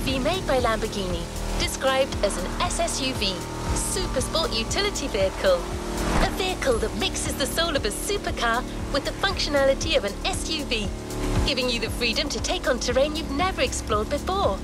SUV made by Lamborghini, described as an SSUV, super sport utility vehicle. A vehicle that mixes the soul of a supercar with the functionality of an SUV, giving you the freedom to take on terrain you've never explored before.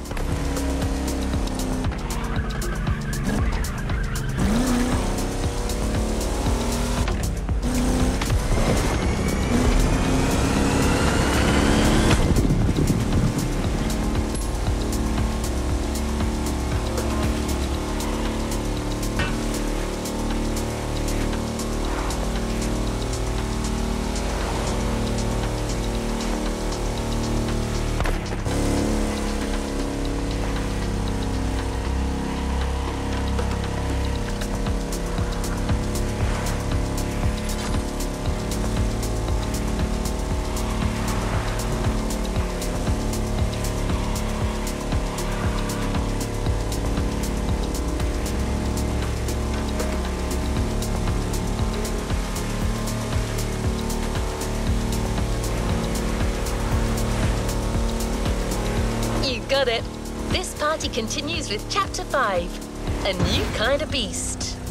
Got it. This party continues with Chapter 5, a new kind of beast.